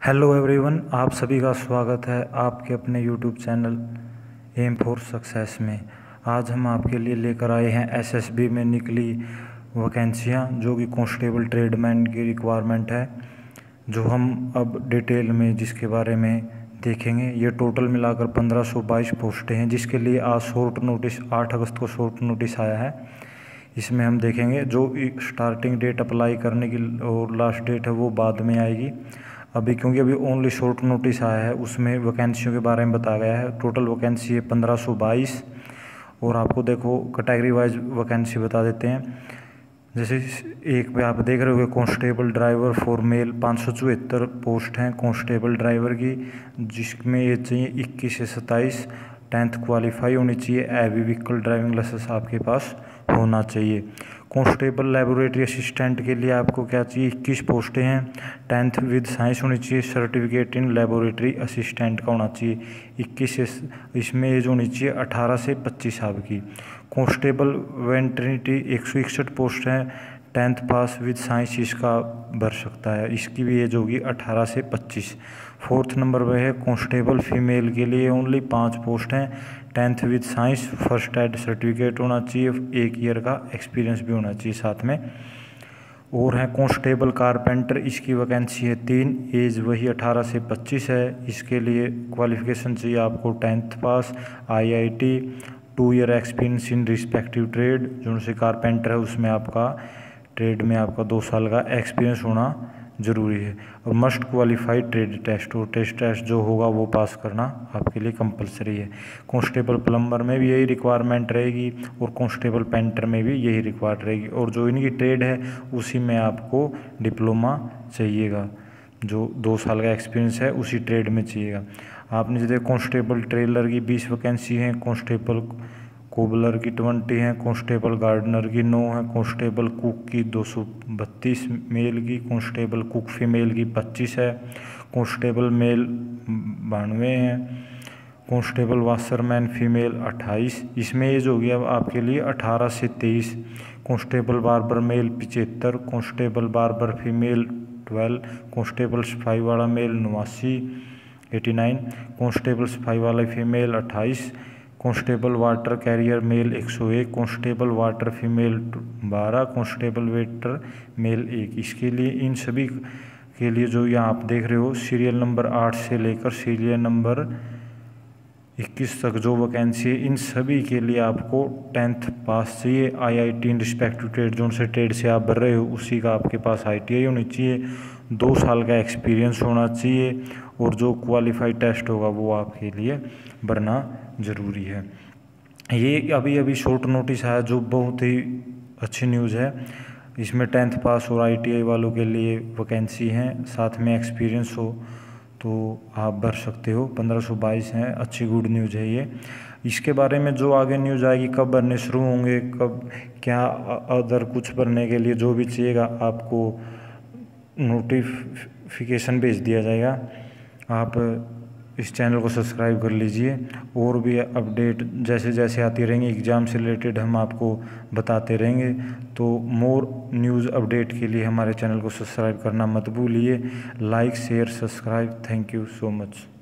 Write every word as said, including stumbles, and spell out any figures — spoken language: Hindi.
हेलो एवरीवन, आप सभी का स्वागत है आपके अपने YouTube channel M for success में। आज हम आपके लिए लेकर आए हैं एसएसबी में निकली वैकेंसियाँ जो कि कांस्टेबल ट्रेडमैन की रिक्वायरमेंट है, जो हम अब डिटेल में जिसके बारे में देखेंगे। ये टोटल मिलाकर पंद्रह सौ बाईस पोस्टें हैं, जिसके लिए आज शॉर्ट नोटिस आठ अगस्त को शॉर्ट नोटिस आया है। इसमें हम देखेंगे जो स्टार्टिंग डेट अप्लाई करने की और लास्ट डेट है वो बाद में आएगी अभी, क्योंकि अभी ओनली शॉर्ट नोटिस आया है। उसमें वैकेंसियों के बारे में बताया गया है। टोटल वैकेंसी है पंद्रह सौ बाईस। और आपको देखो कैटेगरी वाइज वैकेंसी बता देते हैं। जैसे एक पे आप देख रहे हो कांस्टेबल ड्राइवर फॉर मेल पाँच सौ चौहत्तर पोस्ट हैं कांस्टेबल ड्राइवर की, जिसमें ये चाहिए इक्कीस से सत्ताईस। टेंथ क्वालिफाई होनी चाहिए। हैवी व्हीकल ड्राइविंग लाइसेंस आपके पास होना चाहिए। कांस्टेबल लेबोरेटरी असिस्टेंट के लिए आपको क्या चाहिए, इक्कीस पोस्टें हैं। टेंथ विद साइंस होनी चाहिए। सर्टिफिकेट इन लेबोरेटरी असिस्टेंट का होना चाहिए इक्कीस से, इसमें एज होनी चाहिए अठारह से पच्चीस साल की। कांस्टेबल वेटरनिटी एक सौ इकसठ पोस्ट हैं। टेंथ पास विद साइंस इसका भर सकता है, इसकी भी एज होगी अठारह से पच्चीस। फोर्थ नंबर पे है कांस्टेबल फीमेल के लिए ओनली पाँच पोस्ट हैं। Tenth with science, first aid certificate होना चाहिए, एक ईयर का एक्सपीरियंस भी होना चाहिए साथ में। और है कांस्टेबल कारपेंटर, इसकी वैकेंसी है तीन, एज वही अठारह से पच्चीस है। इसके लिए क्वालिफिकेशन चाहिए आपको tenth pass, IIT, two year experience in respective trade. जो से कारपेंटर है उसमें आपका ट्रेड में आपका दो साल का एक्सपीरियंस होना ज़रूरी है। और मस्ट क्वालिफाइड ट्रेड टेस्ट, और टेस्ट टेस्ट जो होगा वो पास करना आपके लिए कंपलसरी है। कांस्टेबल प्लम्बर में भी यही रिक्वायरमेंट रहेगी और कांस्टेबल पेंटर में भी यही रिक्वायर्ड रहेगी। और जो इनकी ट्रेड है उसी में आपको डिप्लोमा चाहिएगा, जो दो साल का एक्सपीरियंस है उसी ट्रेड में चाहिएगा। आपने जैसे कांस्टेबल ट्रेलर की बीस वैकेंसी हैं, कांस्टेबल कोबलर की ट्वेंटी हैं, कांस्टेबल गार्डनर की नौ है, कांस्टेबल कुक की दो सौ बत्तीस मेल की, कांस्टेबल कुक फीमेल की पच्चीस है, कांस्टेबल मेल बानवे हैं, कांस्टेबल वाशरमैन फीमेल अट्ठाईस। इसमें एज होगी अब आपके लिए अठारह से तेईस। कांस्टेबल बार्बर मेल पचहत्तर, constable barber female twelve, constable सफाई वाला मेल नवासी एटी नाइन, कांस्टेबल सफाई वाला फीमेल अट्ठाईस, कांस्टेबल वाटर कैरियर मेल एक सौ एक, कांस्टेबल वाटर फीमेल बारह, कांस्टेबल वेटर मेल एक। इसके लिए इन सभी के लिए जो यहाँ आप देख रहे हो सीरियल नंबर आठ से लेकर सीरियल नंबर इक्कीस तक जो वैकेंसी है, इन सभी के लिए आपको टेंथ पास चाहिए। आईआईटी इन रिस्पेक्टिव ट्रेड, जो से ट्रेड से आप भर रहे हो उसी का आपके पास आईटीआई होनी चाहिए, दो साल का एक्सपीरियंस होना चाहिए, और जो क्वालिफाइड टेस्ट होगा वो आपके लिए भरना ज़रूरी है। ये अभी अभी शॉर्ट नोटिस आया जो बहुत ही अच्छी न्यूज़ है। इसमें टेंथ पास और आईटीआई वालों के लिए वैकेंसी हैं, साथ में एक्सपीरियंस हो तो आप भर सकते हो। पंद्रह सौ बाईस हैं, अच्छी गुड न्यूज़ है ये। इसके बारे में जो आगे न्यूज़ आएगी, कब भरने शुरू होंगे, कब क्या अदर कुछ भरने के लिए जो भी चाहिएगा आपको नोटिफिकेशन भेज दिया जाएगा। आप इस चैनल को सब्सक्राइब कर लीजिए, और भी अपडेट जैसे जैसे आती रहेंगी एग्ज़ाम से रिलेटेड हम आपको बताते रहेंगे। तो मोर न्यूज़ अपडेट के लिए हमारे चैनल को सब्सक्राइब करना मत भूलिए। Like share subscribe, thank you so much.